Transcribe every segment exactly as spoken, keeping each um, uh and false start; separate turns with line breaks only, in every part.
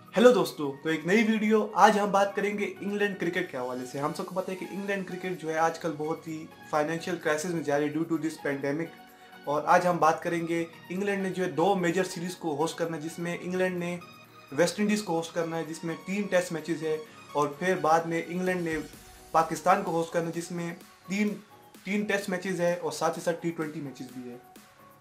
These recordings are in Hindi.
हेलो दोस्तों, तो एक नई वीडियो। आज हम बात करेंगे इंग्लैंड क्रिकेट के हवाले से। हम सबको पता है कि इंग्लैंड क्रिकेट जो है आजकल बहुत ही फाइनेंशियल क्राइसिस में जा रही है ड्यू टू दिस पेंडेमिक। और आज हम बात करेंगे इंग्लैंड ने जो है दो मेजर सीरीज को होस्ट करना है, जिसमें इंग्लैंड ने वेस्ट इंडीज़ को होस्ट करना है जिसमें तीन टेस्ट मैचेस है, और फिर बाद में इंग्लैंड ने पाकिस्तान को होस्ट करना है जिसमें तीन तीन टेस्ट मैचेस है और साथ ही साथ टी ट्वेंटी मैचेस भी है।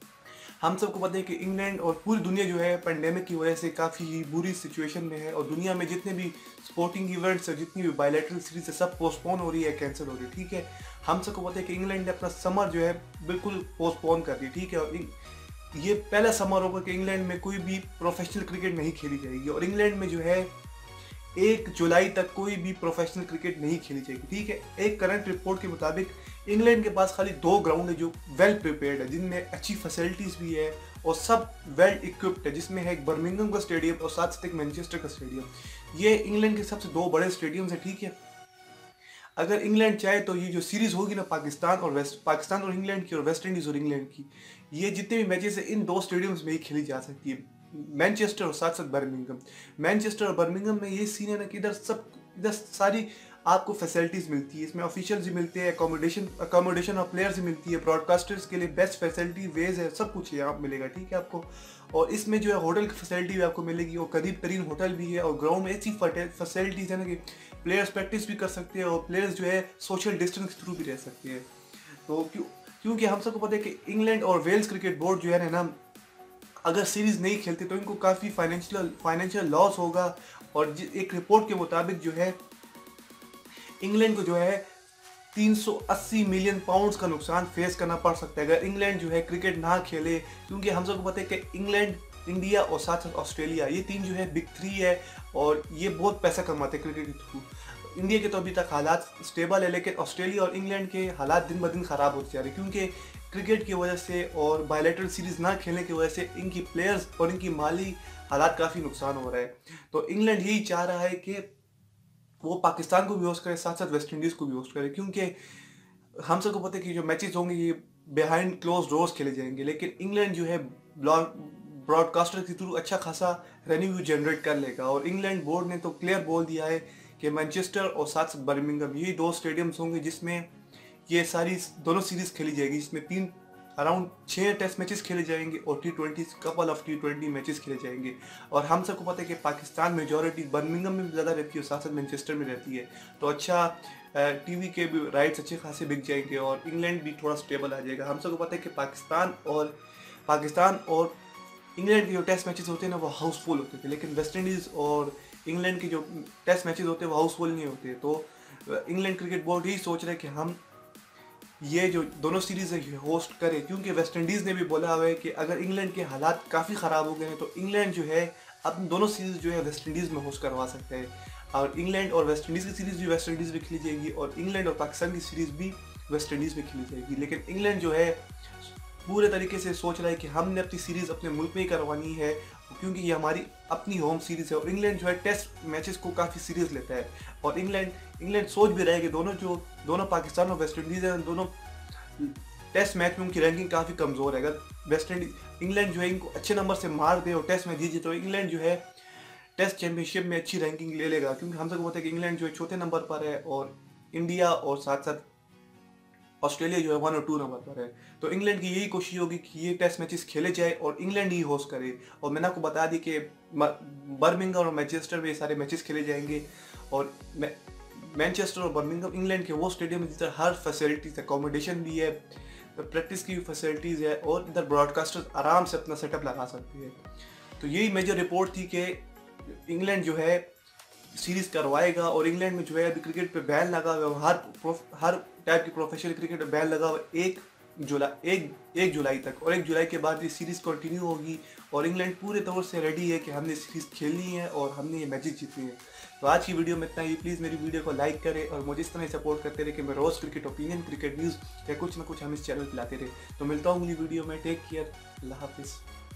हम सबको पता है कि इंग्लैंड और पूरी दुनिया जो है पेंडेमिक की वजह से काफ़ी बुरी सिचुएशन में है, और दुनिया में जितने भी स्पोर्टिंग इवेंट्स है, जितनी भी बायलैटरल सीरीज है, सब पोस्टपोन हो रही है, कैंसिल हो रही है। ठीक है, हम सबको पता है कि इंग्लैंड ने अपना समर जो है बिल्कुल पोस्टपोन कर दी। ठीक है, और ये पहला समर होगा कि इंग्लैंड में कोई भी प्रोफेशनल क्रिकेट नहीं खेली जाएगी, और इंग्लैंड में जो है एक जुलाई तक कोई भी प्रोफेशनल क्रिकेट नहीं खेली जाएगी। ठीक है, एक करंट रिपोर्ट के मुताबिक इंग्लैंड के पास खाली दो ग्राउंड है जो वेल प्रिपेयर्ड है, जिनमें अच्छी फैसिलिटीज़ भी है और सब वेल इक्विप्ड है, जिसमें है एक बर्मिंघम का स्टेडियम और साथ साथ एक मैनचेस्टर का स्टेडियम। ये इंग्लैंड के सबसे दो बड़े स्टेडियम्स है। ठीक है, अगर इंग्लैंड चाहे तो ये जो सीरीज होगी ना पाकिस्तान और वेस्ट पाकिस्तान और इंग्लैंड की और वेस्ट इंडीज़ और इंग्लैंड की, ये जितने भी मैचेस है इन दो स्टेडियम्स में ही खेली जा सकती है, मैनचेस्टर और साथ साथ बर्मिंघम। मैनचेस्टर और बर्मिंघम में ये सीन है ना कि इधर सब इधर सारी आपको फैसिलिटीज़ मिलती है, इसमें ऑफिशियल्स भी मिलते हैं, अकोमोडेशन अकोमोडेशन ऑफ प्लेयर्स भी मिलती है, ब्रॉडकास्टर्स के लिए बेस्ट फैसिलिटी वेज है, सब कुछ यहाँ मिलेगा। ठीक है आपको, और इसमें जो है होटल की फैसिलिटी भी आपको मिलेगी, और करीब तरीन होटल भी है, और ग्राउंड में ऐसी फैसिलिटीज़ है ना कि प्लेयर्स प्रैक्टिस भी कर सकते हैं और प्लेयर्स जो है सोशल डिस्टेंस के थ्रू भी रह सकते हैं। तो क्यों क्योंकि हम सबको पता है कि इंग्लैंड और वेल्स क्रिकेट बोर्ड जो है ना, अगर सीरीज़ नहीं खेलते तो इनको काफ़ी फाइनेंशियल फाइनेंशियल लॉस होगा। और एक रिपोर्ट के मुताबिक जो है इंग्लैंड को जो है तीन सौ अस्सी मिलियन पाउंड्स का नुकसान फेस करना पड़ सकता है अगर इंग्लैंड जो है क्रिकेट ना खेले, क्योंकि हम सबको पता है कि इंग्लैंड, इंडिया और साथ साथ ऑस्ट्रेलिया, ये तीन जो है बिग थ्री है और ये बहुत पैसा कमाते हैं क्रिकेट के थ्रू। इंडिया के तो अभी तक हालात स्टेबल है, लेकिन ऑस्ट्रेलिया और इंग्लैंड के हालात दिन ब दिन ख़राब होते जा रहे हैं, क्योंकि क्रिकेट की वजह से और बायलैटरल सीरीज़ ना खेलने की वजह से इनकी प्लेयर्स और इनकी माली हालात काफ़ी नुकसान हो रहा है। तो इंग्लैंड यही चाह रहा है कि वो पाकिस्तान को भी होस्ट करे, साथ साथ वेस्ट इंडीज़ को भी होस्ट करे, क्योंकि हम सबको पता है कि जो मैचेस होंगे ये बिहाइंड क्लोज डोर्स खेले जाएंगे, लेकिन इंग्लैंड जो है ब्रॉडकास्टर के थ्रू अच्छा खासा रेवेन्यू जनरेट कर लेगा। और इंग्लैंड बोर्ड ने तो क्लियर बोल दिया है कि मैनचेस्टर और साथ साथ बर्मिंघम, यही दो स्टेडियम्स होंगे जिसमें ये सारी दोनों सीरीज़ खेली जाएगी, जिसमें तीन अराउंड छः टेस्ट मैचेस खेले जाएंगे और T twenty couple of T twenty matches खेले जाएंगे। और हम सबको पता है कि पाकिस्तान मेजॉरिटी बर्मिंघम में ज़्यादा रहती है और साथ साथ मैनचेस्टर में रहती है, तो अच्छा टीवी के भी राइट्स अच्छे खासे बिक जाएंगे और इंग्लैंड भी थोड़ा स्टेबल आ जाएगा। हम सबको पता है कि पाकिस्तान और पाकिस्तान और इंग्लैंड के जो टेस्ट मैचेस होते हैं ना वो हाउसफुल होते थे, लेकिन वेस्ट इंडीज़ और इंग्लैंड के जो टेस्ट मैचेस होते हैं वो हाउसफुल नहीं होते। तो इंग्लैंड क्रिकेट बोर्ड यही सोच रहा है कि हम ये जो दोनों सीरीज़ है होस्ट करें, क्योंकि वेस्ट इंडीज़ ने भी बोला हुआ है कि अगर इंग्लैंड के हालात काफ़ी ख़राब हो गए हैं तो इंग्लैंड जो है अब दोनों सीरीज़ जो है वेस्ट इंडीज़ में होस्ट करवा सकते हैं, और इंग्लैंड और वेस्ट इंडीज़ की सीरीज़ भी वेस्ट इंडीज़ में खेली जाएगी और इंग्लैंड और पाकिस्तान की सीरीज़ भी वेस्ट इंडीज़ में खेली जाएगी। लेकिन इंग्लैंड जो है पूरे तरीके से सोच रहा है कि हमने अपनी सीरीज़ अपने मुल्क में ही करवानी है, क्योंकि ये हमारी अपनी होम सीरीज़ है। और इंग्लैंड जो है टेस्ट मैचेस को काफ़ी सीरियस लेता है, और इंग्लैंड इंग्लैंड सोच भी रहा है कि दोनों जो दोनों पाकिस्तान और वेस्ट इंडीज़ है, दोनों टेस्ट मैच में उनकी रैंकिंग काफ़ी कमज़ोर है। अगर वेस्ट इंडीज इंग्लैंड जो है इनको अच्छे नंबर से मार दे और टेस्ट मैच जीते तो इंग्लैंड जो है टेस्ट चैंपियनशिप में अच्छी रैंकिंग ले लेगा, क्योंकि हम सबको पता है कि इंग्लैंड जो है चौथे नंबर पर है और इंडिया और साथ साथ ऑस्ट्रेलिया जो है वन और टू नंबर पर है। तो इंग्लैंड की यही कोशिश होगी कि ये टेस्ट मैचेस खेले जाए और इंग्लैंड ही होस्ट करे। और मैंने आपको बता दी कि बर्मिंघम और मैनचेस्टर में ये सारे मैचेस खेले जाएंगे, और मैनचेस्टर और बर्मिंघम इंग्लैंड के वो स्टेडियम है जिधर हर फैसिलिटीज़, अकोमोडेशन भी है, प्रैक्टिस की फैसिलिटीज़ है, और इधर ब्रॉडकास्टर्स आराम से अपना सेटअप लगा सकते हैं। तो यही मेजर रिपोर्ट थी कि इंग्लैंड जो है सीरीज़ करवाएगा, और इंग्लैंड में जो है अभी क्रिकेट पे बैन लगा हुआ है, हर हर टाइप की प्रोफेशनल क्रिकेट पे बैन लगा हुआ है एक जुलाई एक एक जुलाई तक, और एक जुलाई के बाद ये सीरीज़ कंटिन्यू होगी। और इंग्लैंड पूरे तौर से रेडी है कि हमने सीरीज़ खेलनी है और हमने ये मैचेस जीतने हैं। तो आज की वीडियो में इतना ही। प्लीज़ मेरी वीडियो को लाइक करें और मुझे इस तरह सपोर्ट करते रहे कि मैं रोज़ क्रिकेट ओपिनियन, क्रिकेट न्यूज़ या कुछ ना कुछ हम इस चैनल पर लाते रहे। तो मिलता हूँ अगली वीडियो में। टेक केयर, अल्लाह हाफिज़।